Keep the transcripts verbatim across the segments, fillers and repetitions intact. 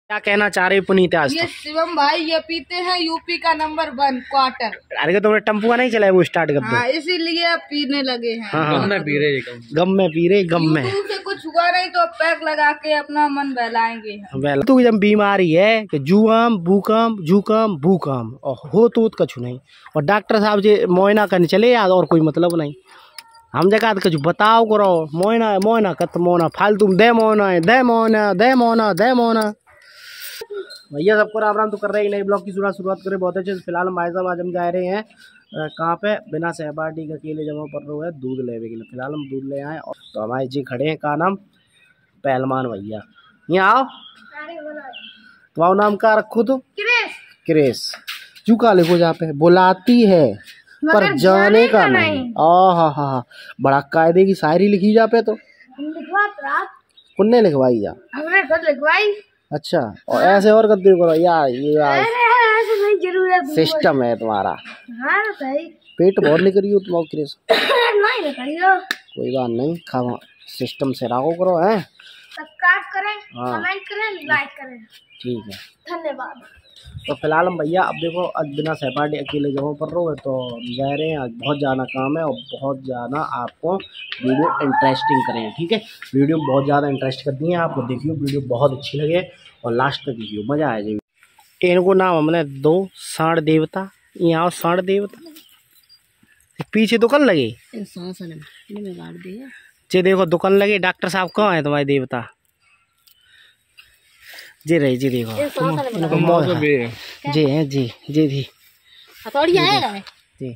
क्या कहना चाह रहे पुनीत आज? ये शिवम भाई ये पीते हैं यूपी का नंबर वन क्वार्टर। अरे तुमने टम्पुआ नहीं चलाया वो स्टार्ट कर दो। हाँ, इसीलिए अब पीने लगे हैं। हाँ, गम में पी रहे गम में पी रहे गम में से कुछ हुआ नहीं तो पैक लगा के अपना मन बहलाएंगे। वेल तो जब बीमारी है कि जुआम भूकम जुकाम भूकम और हो तो कछु नहीं और डॉक्टर साहब जी मोयना करने चले याद और कोई मतलब नहीं। हम जगह कछु बताओ करो मोयना मोयना कत मोना फालतू दे मोना दे मोना दे मोना दे मोना। भैया सबको राम राम तो कर रहे हैं। नए ब्लॉग की शुरुआत शुरुआत करें बहुत अच्छे। फिलहाल हम भाई साहब आज हम जा रहे हैं कहाँ पे बिना सहपाठी के अकेले जमा पर रहे हैं दूध लेने के लिए। फिलहाल हम दूध ले आए और तो हमारे जी खड़े हैं का नाम पहलवान भैया। यहाँ आओ तुम्हारा नाम क्या रखो तो क्रेस चूका लिखो जहाँ पे बुलाती है पर जाने का नहीं। आ हा हा हा बड़ा कायदे की शायरी लिखी जा पे तो कुन्ने लिखवाई जा हमने खुद लिखवाई। अच्छा और ऐसे और करते करो यार ये यार सिस्टम है तुम्हारा। हाँ सही पेट बहुत निकल रही हो तुम क्रेस नहीं निकली हो। कोई बात नहीं खावा सिस्टम से राखो करो है। सब्सक्राइब करें कमेंट करें लाइक करें ठीक है धन्यवाद। तो फिलहाल हम भैया अब देखो आज बिना सहपाठी अकेले जगहों पर रहो तो हम जा रहे हैं। आज बहुत ज़्यादा काम है और बहुत ज़्यादा आपको वीडियो इंटरेस्टिंग करें। ठीक है वीडियो बहुत ज़्यादा इंटरेस्ट करती है आपको देखियो वीडियो बहुत अच्छी लगे और लास्ट तक देखियो मज़ा आ जाएगी। इनको नाम हमने दो साढ़ देवता यहाँ साढ़ देवता पीछे दुकान लगे जी देखो दुकान लगे। डॉक्टर साहब कहाँ है तुम्हारे देवता जी रही जी देखो जी है जी जी जी हथौड़ियाँ है जी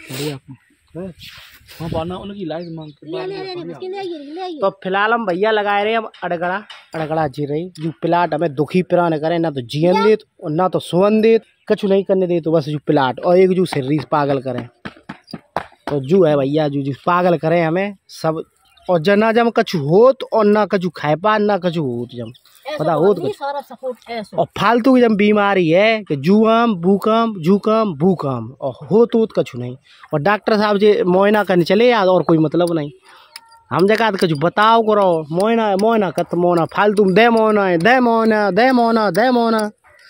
तो फिलहाल हम भैया लगाए रहे हम अड़गड़ा अड़गड़ा जी रही जो प्लाट हमें दुखी पिरान करे ना तो जीवन देत और ना तो सुवन देत कछु नहीं करने दे तो बस जो प्लाट और एक जो शरीर पागल करे तो जो है भैया जो जो पागल करे हमें सब और जना जब कछु होत और ना कछु खाए पा ना कछु होत जब पता होत और फालतू की जब बीमारी है कि जुआम भूकम जुकाम भूकम और हो तो कछु नहीं और डॉक्टर साहब जी मोयना करने चले याद और कोई मतलब नहीं। हम जगह कछु बताओ करो मोयना मोयना कत मोना फालतू दे मोना दे मोना दे मोना दे मोना।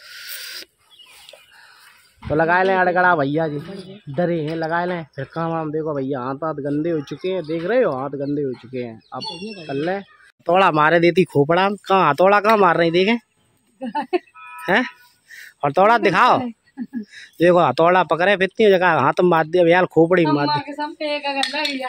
तो लगाए लें अड़गड़ा भैया जी डरे हैं लगाए लें फिर काम हम देखो भैया हाथ हाथ गंदे हो चुके हैं देख रहे हो हाथ गंदे हो चुके हैं। अब कर ले हथौड़ा मारे देती खोपड़ा कहाँ हथौड़ा कहाँ मार रही देखे हैं हथौड़ा दिखाओ देखो हथौड़ा पकड़े फिरती जगह हाथ मार दिया भैया खोपड़ी मार दी।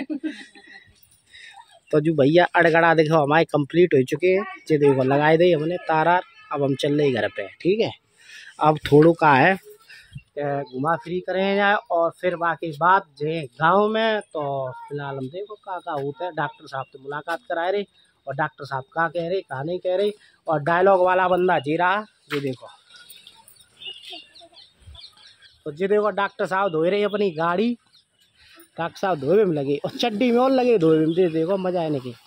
तो जो भैया अड़गड़ा देखो हमारे कंप्लीट हो चुके हैं जो देखो लगाए दे हमने तारा। अब हम चल रहे घर पे ठीक है। अब थोड़ो का है घुमा फिरी करें जाए और फिर बाकी बात जे गांव में तो फिलहाल हम देखो का का होता है। डॉक्टर साहब से मुलाकात कराए रहे और डॉक्टर साहब का कह रहे कहा नहीं कह रहे और डायलॉग वाला बंदा जी रहा ये देखो। तो जी देखो डॉक्टर साहब धोए रहे अपनी गाड़ी डॉक्टर साहब धोए में लगे और चड्डी में और लगे धोए में देखो मजा आने की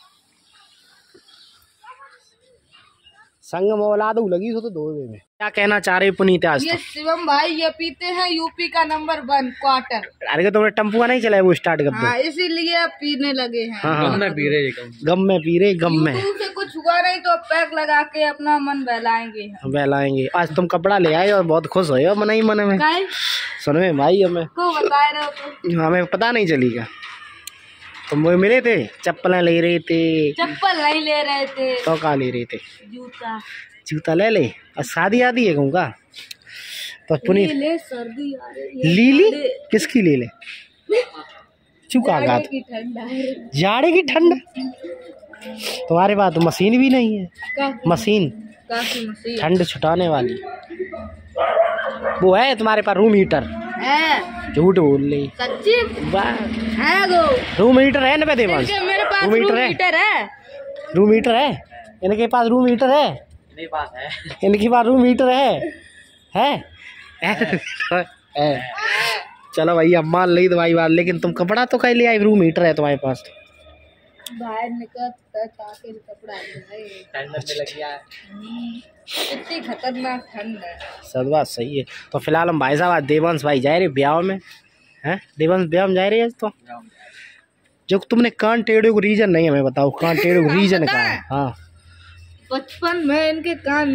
संग में औलाद लगी तो धोए में। क्या कहना चाह रहे पुनीत आज? ये शिवम भाई ये पीते हैं यूपी का नंबर वन क्वार्टर। अरे तुमने टम्पुआ नहीं चलाया वो स्टार्ट कर दो। हाँ, इसीलिए अब पीने लगे हैं। हाँ, हाँ, गम में पी रहे गम में पी रहे गम में से कुछ हुआ नहीं तो पैक लगा के अपना मन बहलाएंगे बहलाएंगे। आज तुम कपड़ा ले आए और बहुत खुश हो मन ही मन में सुनो भाई हमें को बताए रहे तो हमें पता नहीं चली क्या तुम वो मिले थे चप्पल ले रहे थे चप्पल नहीं ले रहे थे तो क्या ले रहे थे जूता जूता ले ले और शादी आदि है कहूँ का तो पुनीत ले सर्दी आ रही है लीली किसकी ले ले चुका गा जाड़े की ठंड तुम्हारे पास तो मशीन भी नहीं है मशीन ठंड छुटाने वाली वो है तुम्हारे पास रूम हीटर है झूठ बोल ले सच्ची है गो रूम हीटर है ना देवांश मेरे पास रूम हीटर है हीटर है रूम हीटर है इनके पास रूम हीटर है मेरे पास है इनके पास रूम हीटर है है चलो भैया मान ली दवाई बात लेकिन तुम कपड़ा तो कहीं ले आई रूम हीटर है तुम्हारे पास बाहर निकल ताकि कपड़ा ठंड में लग गया इतनी खतरनाक ठंड है। सब बात सही है। तो फिलहाल हम भाई साहब आज देवांश भाई जा रहे ब्याह में हैं देवांश ब्याह में जा रहे हैं तो जो तुमने कान टेढ़े को रीजन नहीं हमें बताओ कान टेढ़े को रीजन क्या है। हाँ बचपन में इनके कान में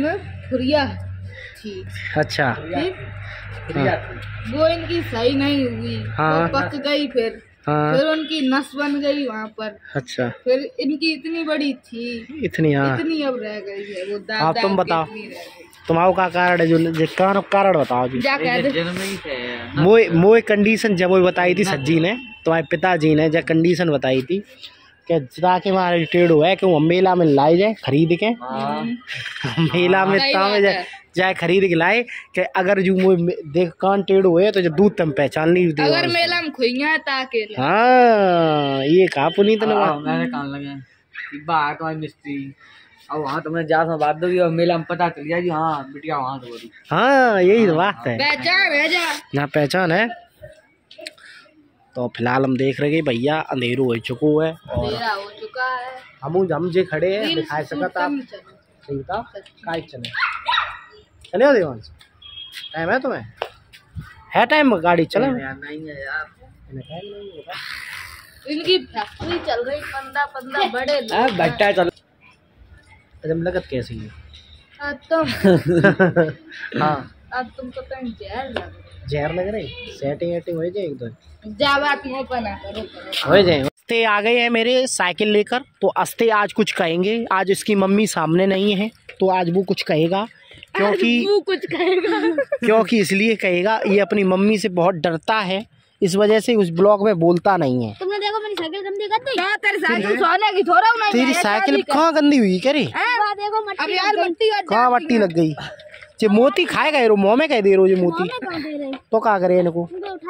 खुरिया थी। अच्छा ठीक हाँ, वो इनकी सही नहीं हुई, हाँ। वो पक गई, फिर हाँ, फिर उनकी नस बन गई वहाँ पर। अच्छा फिर इनकी इतनी बड़ी थी, इतनी। हाँ इतनी अब रह गई है वो दांत हाँ, तुम दांत के बताओ। इतनी रह गई। तुम्हारा का कारण है जो जो कारण कारण बताओ जी। जा कह दे। जन्म ही थे मोए मोए कंडीशन जब वो बताई थी सज्जी ने, तुम्हारे पिताजी ने जब कंडीशन बताई थी कि ताकि हमारे टेढ़ो है कि वो मेला में लाई जाए खरीद के, हाँ मेला में सही तामे बात जाए है। जाए खरीद के लाए कि अगर जो मोए देख कान टेढ़ो है तो जो दूध तुम पहचान नहीं दे। अगर मेला में खुइया है ताके ला। हाँ ये कहा पुनीत ने बात। मैंने कान लगे बाहर तुम्हारी मिस्त्री अब वहाँ तुमने जा में बात दोगी और मेला में पता चल गया कि हाँ बिटिया वहाँ तो बोली। हाँ यही तो बात है, पहचान है जा। यहाँ पहचान है। तो फिलहाल हम देख रहे हैं भैया अंधेरो हो चुको है और मेरा हो चुका है। हम हम जे खड़े हैं रील्स दिखाई सकता शूट आप कम चलो। सही था काय चले चले हो देवांश टाइम है तुम्हें है टाइम गाड़ी चले यार नहीं है यार टाइम नहीं होगा। इनकी फैक्ट्री चल रही पंद्रह पंद्रह बड़े लोग बैठा चल अजम लगत कैसी है हैं। अब तुम हाँ अब तुमको कहीं जहर लग रही जहर लग रही सेटिंग एटिंग हो जाए एक दो है। जा बात मुँह पर ना करो करो। हो जाए। अस्ते आ गए हैं मेरे साइकिल लेकर, तो अस्ते आज कुछ कहेंगे। आज इसकी मम्मी सामने नहीं है तो आज वो कुछ कहेगा, क्योंकि वो कुछ कहेगा क्योंकि इसलिए कहेगा ये अपनी मम्मी से बहुत डरता है, इस वजह से उस ब्लॉग में बोलता नहीं है। तुमने देखो मेरी साइकिल गंदी कर दी। क्या तेरी साइकिल सोने की थोड़ा नहीं। तेरी साइकिल कहाँ गंदी हुई क्या रे? देखो मट्टी अब यार मट्टी कहाँ मट्टी लग गई? जे मोती खाएगा ये रो मुँह में कह दे रो जे मोती तो क्या करे इनको।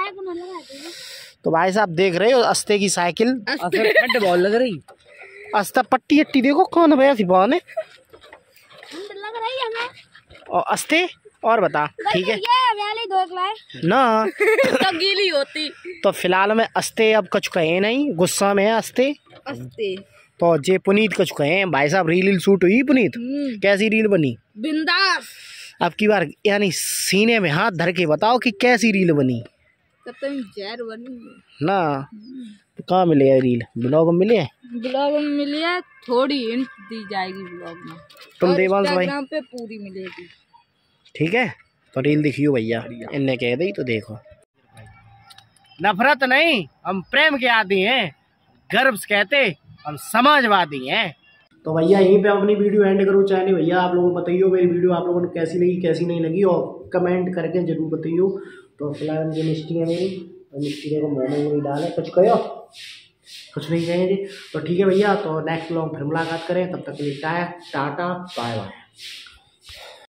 तो भाई साहब देख रहे हो अस्ते की साइकिल बॉल लग रही अस्ता पट्टी अट्टी देखो कौन भैया थी बहन लग रही है हमें। और अस्ते और बता ठीक है ये दो लाए ना तो गीली होती। तो फिलहाल में अस्ते अब कुछ कहे नहीं, गुस्सा में है अस्ते। अस्ते तो जे पुनीत कुछ कहे भाई साहब रील शूट हुई पुनीत कैसी रील बनी बिंदास। अब की बार यानी सीने में हाथ धर के बताओ कि कैसी रील बनी। तुम जहर बनी ना तो कहाँ मिले है रील? ब्लॉग में मिले? ब्लॉग में मिली है, थोड़ी हिंट दी जाएगी ब्लॉग में। तुम देवांश भाई इंस्टाग्राम पे पूरी मिलेगी। ठीक है तो रील दिखियो भैया इनने कह दी तो देखो। नफरत नहीं हम प्रेम के आदि हैं, गर्व से कहते हम समाजवादी हैं। तो भैया यहीं पे अपनी वीडियो एंड करूँ चाहे भैया आप लोगों को बताइए मेरी वीडियो आप लोगों को कैसी लगी कैसी नहीं लगी और कमेंट करके जरूर बताइए। तो फिलहाल जो मिस्टी है मेरी तो मिस्टी को मोमो में डाले कुछ कहो कुछ नहीं कहेंगे। तो ठीक है भैया तो नेक्स्ट व्लॉग फिर मुलाकात करें, तब तक के लिए टाटा बाय बाय।